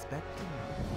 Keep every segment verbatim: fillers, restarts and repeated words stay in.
expecting.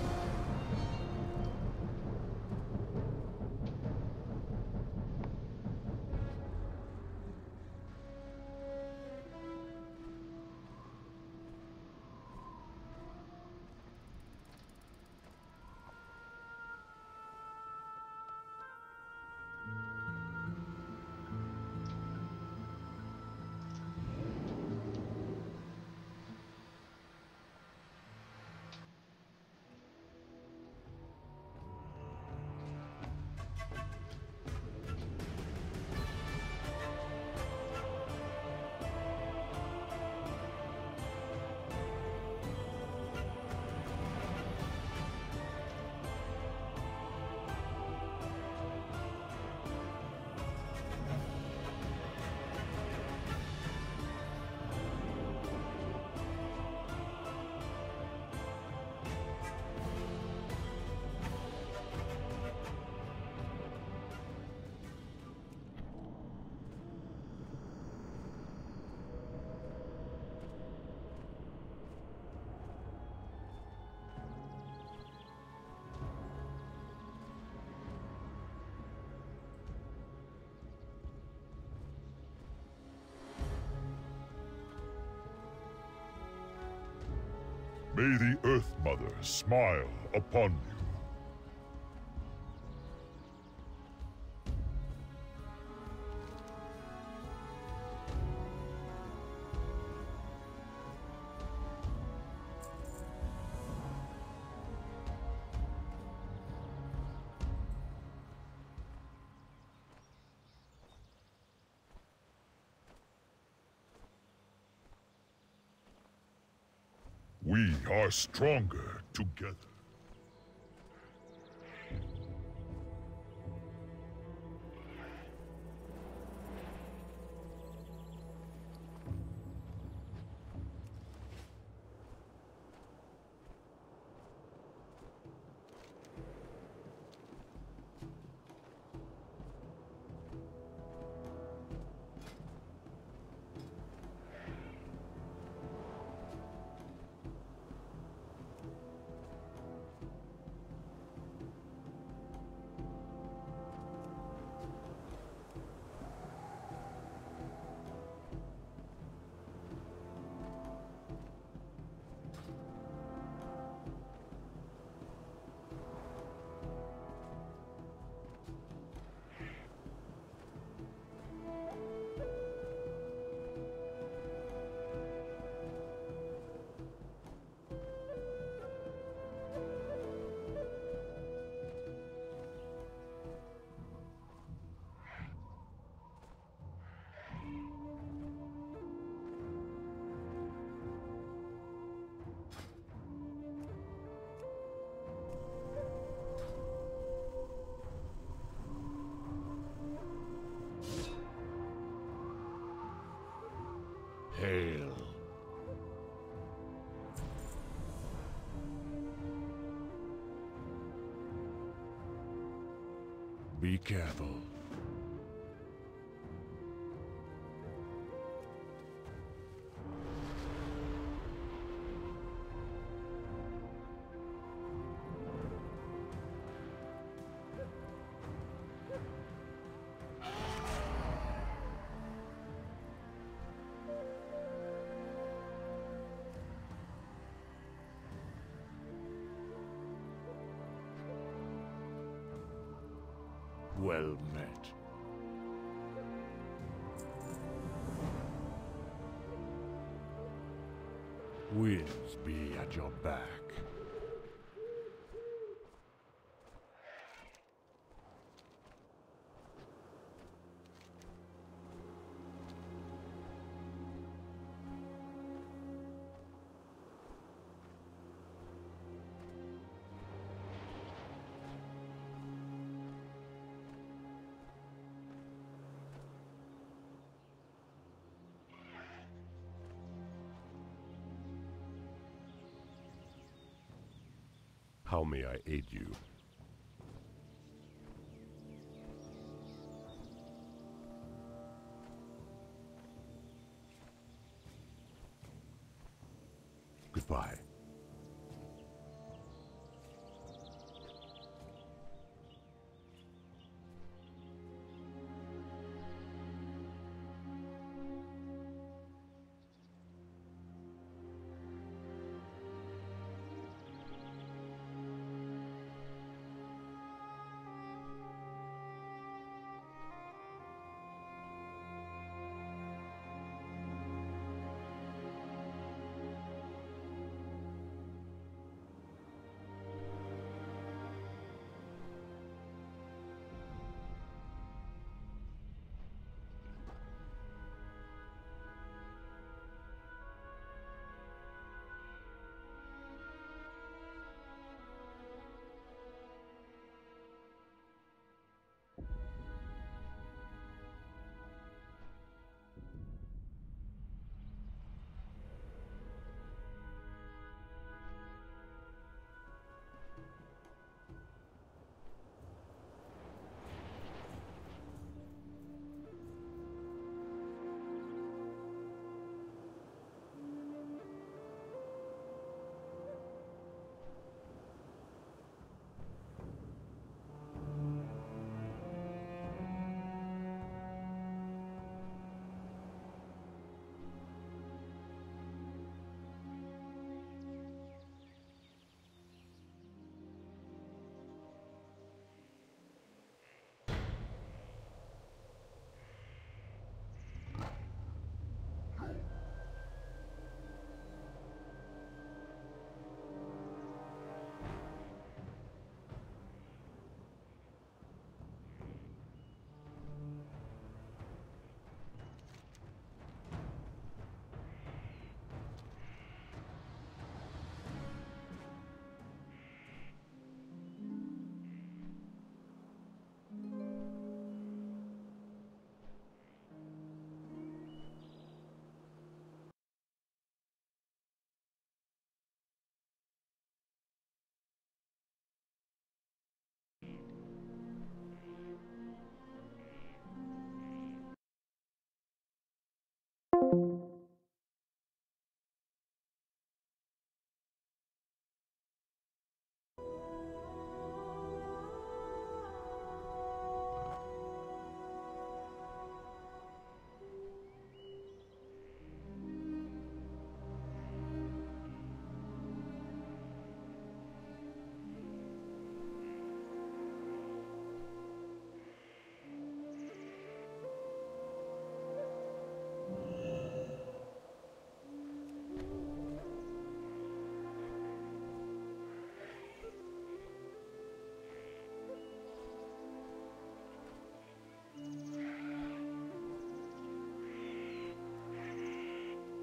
May the Earth Mother smile upon you. We are stronger together. Hail. Be careful. Well met. Winds be at your back. How may I aid you? Goodbye.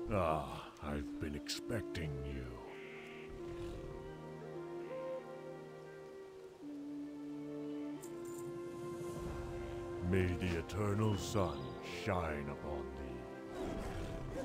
Ah, I've been expecting you. May the eternal sun shine upon thee.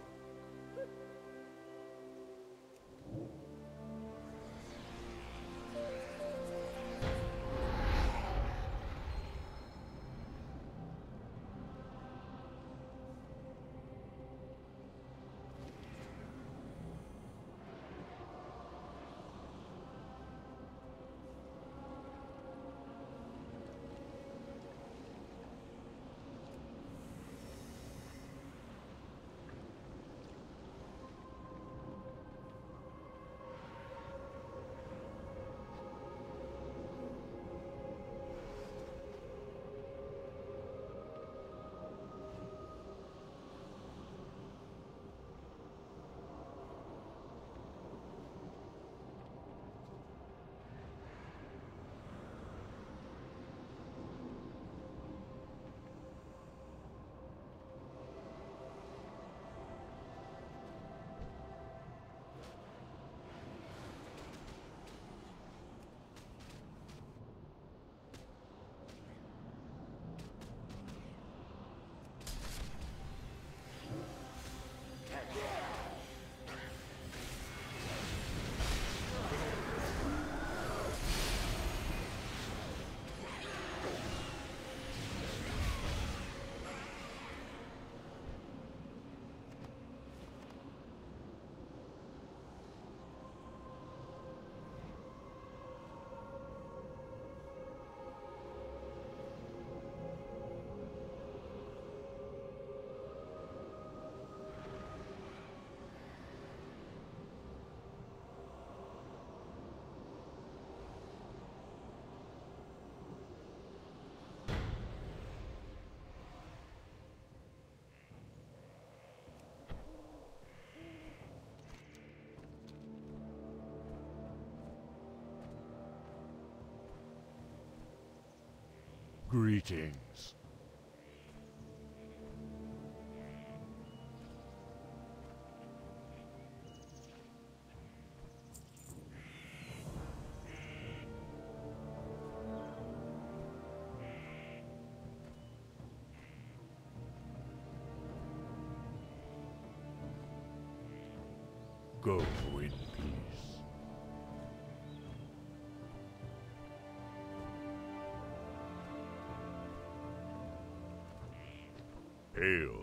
Greetings. Go in peace. Hail.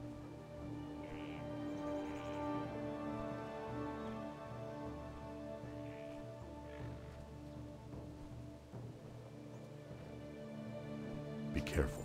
Be careful.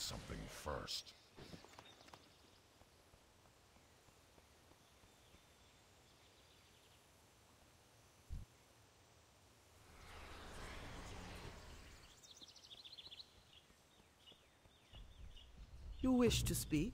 something first. You wish to speak?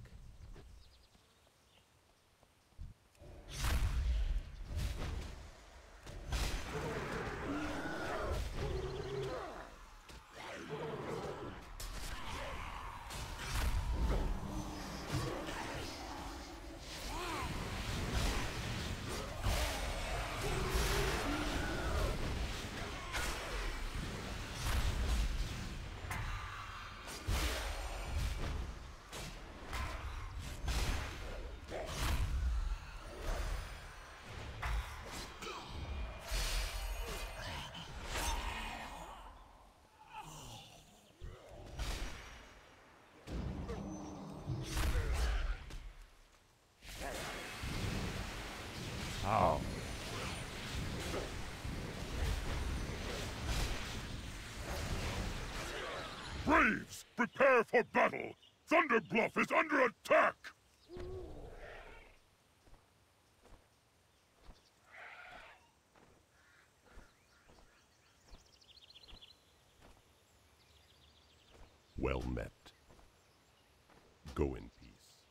How? Braves, prepare for battle! Thunderbluff is under attack! Well met. Go in peace.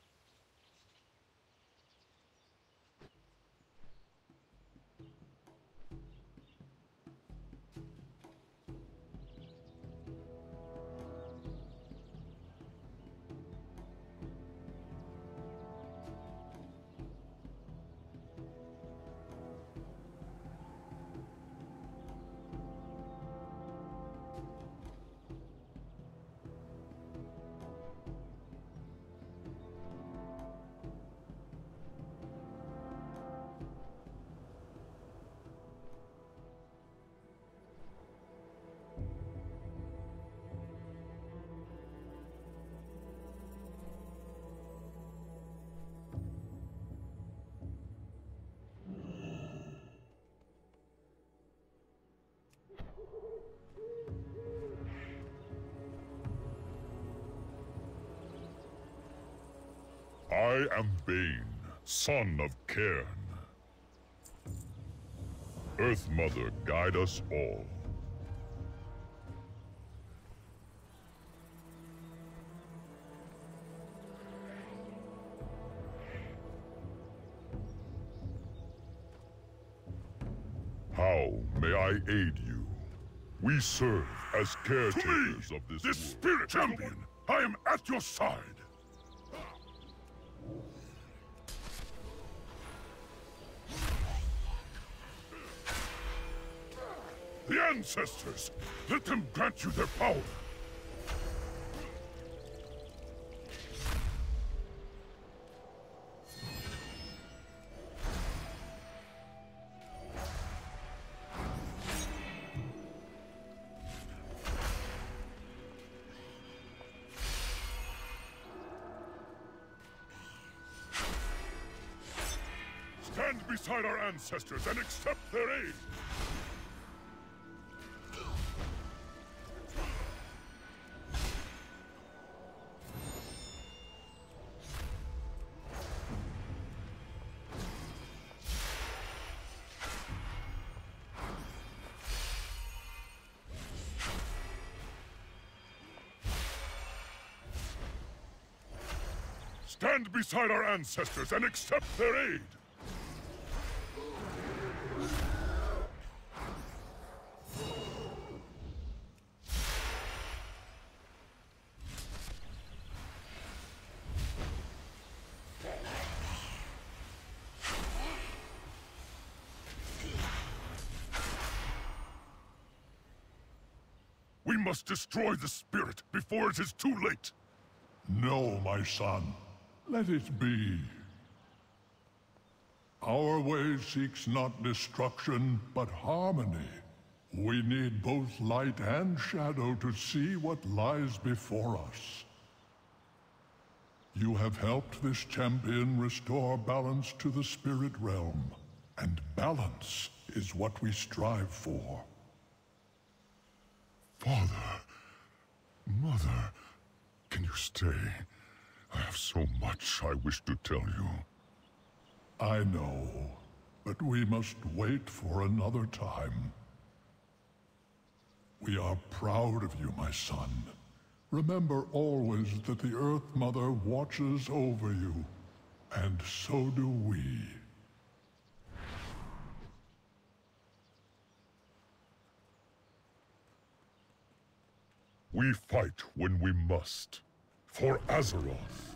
I am Bane, son of Cairn. Earth Mother, guide us all. How may I aid you? We serve as caretakers of this, this spirit champion. I am at your side. The ancestors! Let them grant you their power! Stand beside our ancestors and accept their aid! Stand beside our ancestors and accept their aid! We must destroy the spirit before it is too late! No, my son. Let it be. Our way seeks not destruction, but harmony. We need both light and shadow to see what lies before us. You have helped this champion restore balance to the spirit realm, and balance is what we strive for. Father, Mother, can you stay. I have so much I wish to tell you. I know, but we must wait for another time. We are proud of you, my son. Remember always that the Earth Mother watches over you, and so do we. We fight when we must. For Azeroth.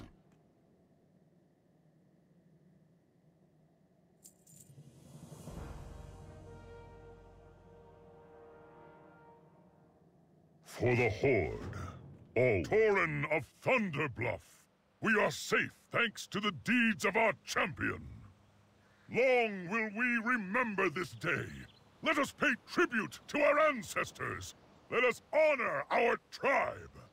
For the Horde. Oh, Tauren of Thunderbluff. We are safe thanks to the deeds of our champion. Long will we remember this day. Let us pay tribute to our ancestors. Let us honor our tribe.